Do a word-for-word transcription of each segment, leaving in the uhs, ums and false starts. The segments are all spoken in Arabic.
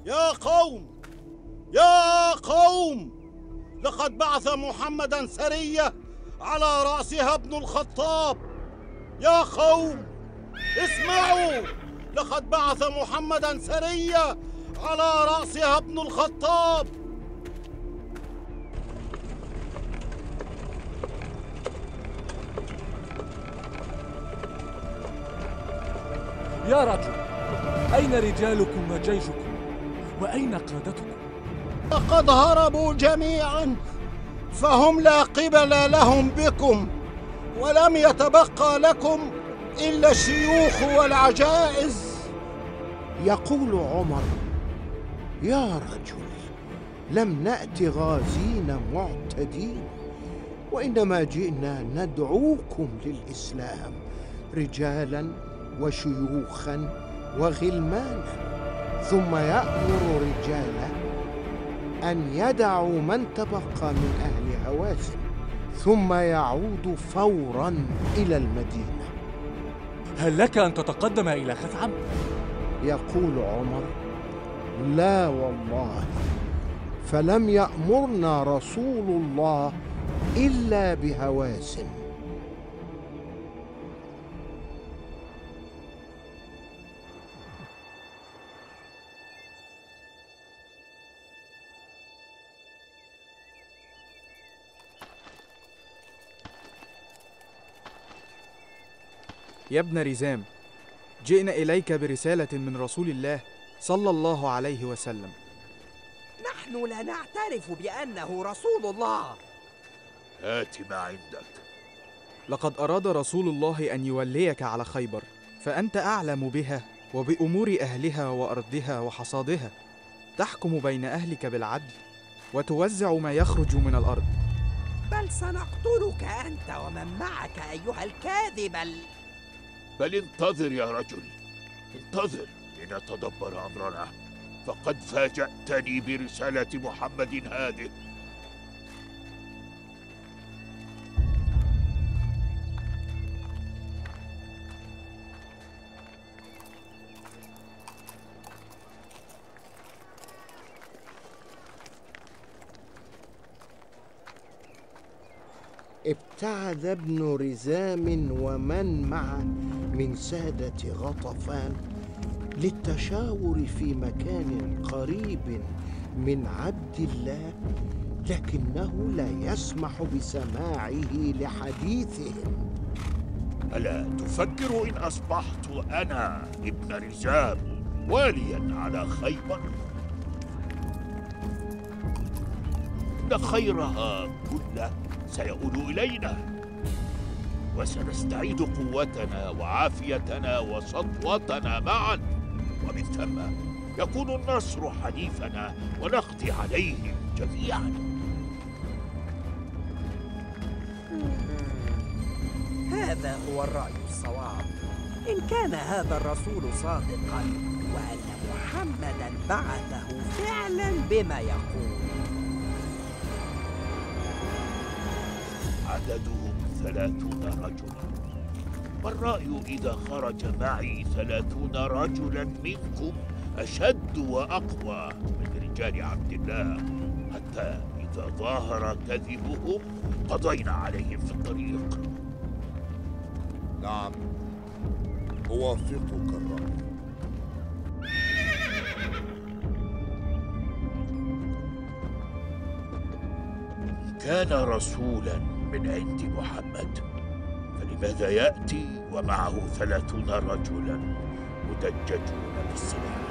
يا قوم يا قوم، لقد بعث محمدا سرية على رأسها ابن الخطاب. يا قوم اسمعوا، لقد بعث محمدا سرية على رأسها ابن الخطاب. يا رجل، أين رجالكم وجيشكم؟ وأين قادتكم؟ لقد هربوا جميعا، فهم لا قبل لهم بكم، ولم يتبقى لكم إلا الشيوخ والعجائز. يقول عمر: يا رجل، لم نأت غازين معتدين، وإنما جئنا ندعوكم للإسلام، رجالا وشيوخا وغلمانا. ثم يأمر رجاله أن يدعوا من تبقى من أهل هوازن، ثم يعود فورا إلى المدينة. هل لك أن تتقدم إلى خثعم؟ يقول عمر: لا والله، فلم يأمرنا رسول الله إلا بهوازن. يا ابن رزام، جئنا إليك برسالة من رسول الله صلى الله عليه وسلم. نحن لا نعترف بأنه رسول الله. هات ما عندك. لقد أراد رسول الله أن يوليك على خيبر، فأنت أعلم بها وبأمور أهلها وأرضها وحصادها، تحكم بين أهلك بالعدل وتوزع ما يخرج من الأرض. بل سنقتلك أنت ومن معك أيها الكاذب ال... بل انتظر يا رجل، انتظر لنتدبر أمرنا، فقد فاجأتني برسالة محمد هذه. ابتعد ابن رزام ومن معه من سادة غطفان للتشاور في مكان قريب من عبد الله، لكنه لا يسمح بسماعه لحديثهم. ألا تفكر إن أصبحت أنا ابن رزام واليا على خيبر؟ إن خيرها كله سيؤول إلينا، وسنستعيد قوتنا وعافيتنا وسطوتنا معا، ومن ثم يكون النصر حليفنا ونقضي عليهم جميعا. هذا هو الرأي الصواب، إن كان هذا الرسول صادقا وأن محمدا بعثه فعلا بما يقول. عددهم ثلاثون رجلا، والرأي إذا خرج معي ثلاثون رجلا منكم أشد وأقوى من رجال عبد الله، حتى إذا ظاهر كذبهم قضينا عليهم في الطريق. نعم، أوافقك الرأي. كان رسولا من عند محمد، فلماذا يأتي ومعه ثلاثون رجلا مدججون بالسلاح؟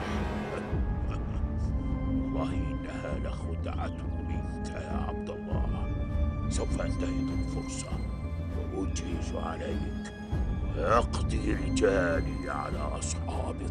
والله إنها لخدعة منك يا عبد الله. سوف أنتهز الفرصة وأجهز عليك ويقضي رجالي على أصحابك.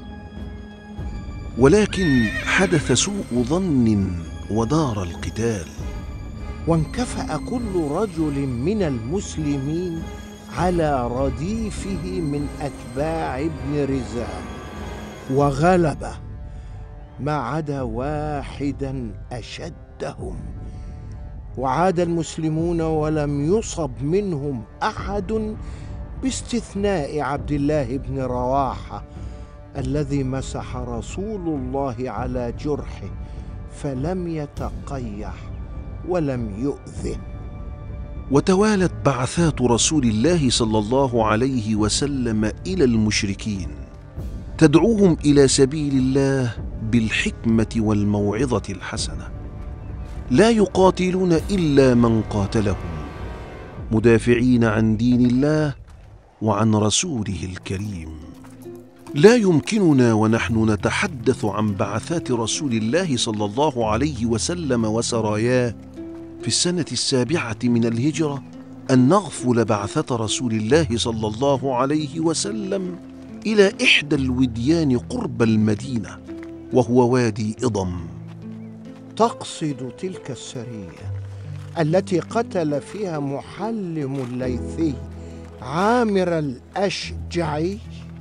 ولكن حدث سوء ظن ودار القتال، وانكفأ كل رجل من المسلمين على رديفه من أتباع ابن رزام وغلبه، ما عدا واحدا أشدهم. وعاد المسلمون ولم يصب منهم أحد باستثناء عبد الله بن رواحة الذي مسح رسول الله على جرحه فلم يتقيح ولم يؤذه. وتوالت بعثات رسول الله صلى الله عليه وسلم إلى المشركين تدعوهم إلى سبيل الله بالحكمة والموعظة الحسنة. لا يقاتلون إلا من قاتلهم، مدافعين عن دين الله وعن رسوله الكريم. لا يمكننا ونحن نتحدث عن بعثات رسول الله صلى الله عليه وسلم وسراياه في السنة السابعة من الهجرة أن نغفل بعثة رسول الله صلى الله عليه وسلم إلى إحدى الوديان قرب المدينة، وهو وادي إضم. تقصد تلك السرية التي قتل فيها محلم الليثي عامر الأشجعي؟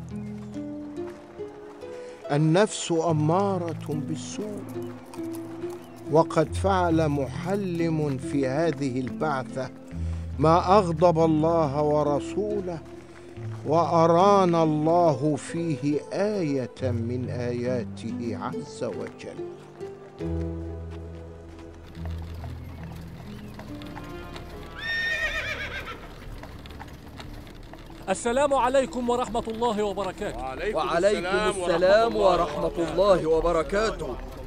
النفس أمارة بالسوء، وقد فعل محلم في هذه البعثة ما أغضب الله ورسوله، وأرانا الله فيه آية من آياته عز وجل. السلام عليكم ورحمة الله وبركاته. وعليكم, وعليكم السلام ورحمة الله وبركاته.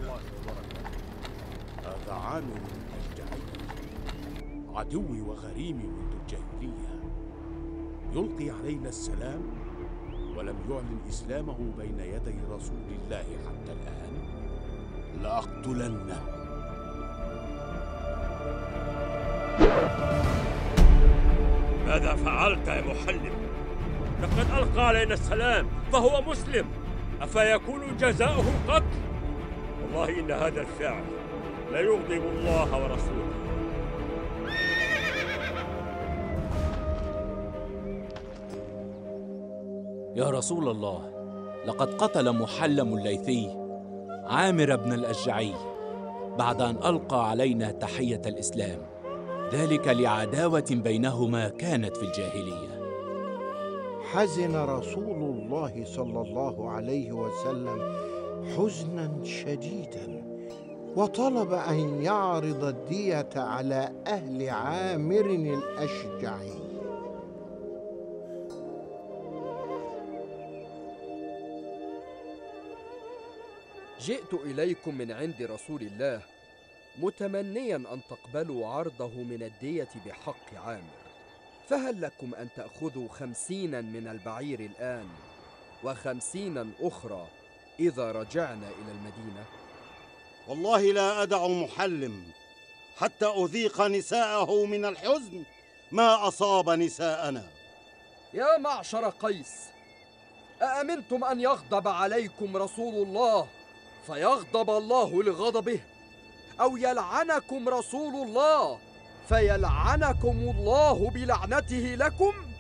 هذا عامر الأشجعي، عدوي وغريمي منذ الجاهلية، يلقي علينا السلام ولم يعلن إسلامه بين يدي رسول الله حتى الآن. لأقتلنه. ماذا فعلت يا محلم؟ لقد ألقى علينا السلام فهو مسلم، أفيكون جزاؤه قتل؟ والله إن هذا الفعل لا يغضب الله ورسوله. يا رسول الله، لقد قتل محلم الليثي عامر بن الأشجعي بعد أن ألقى علينا تحية الإسلام، ذلك لعداوة بينهما كانت في الجاهلية. حزن رسول الله صلى الله عليه وسلم حزنا شديدا، وطلب أن يعرض الدية على أهل عامر الأشجعي. جئت إليكم من عند رسول الله متمنيا أن تقبلوا عرضه من الدية بحق عامر، فهل لكم أن تأخذوا خمسينا من البعير الآن وخمسينا أخرى إذا رجعنا إلى المدينة؟ والله لا أدع محلم حتى أذيق نساءه من الحزن ما أصاب نساءنا. يا معشر قيس، أأمنتم أن يغضب عليكم رسول الله فيغضب الله لغضبه، أو يلعنكم رسول الله فيلعنكم الله بلعنته لكم؟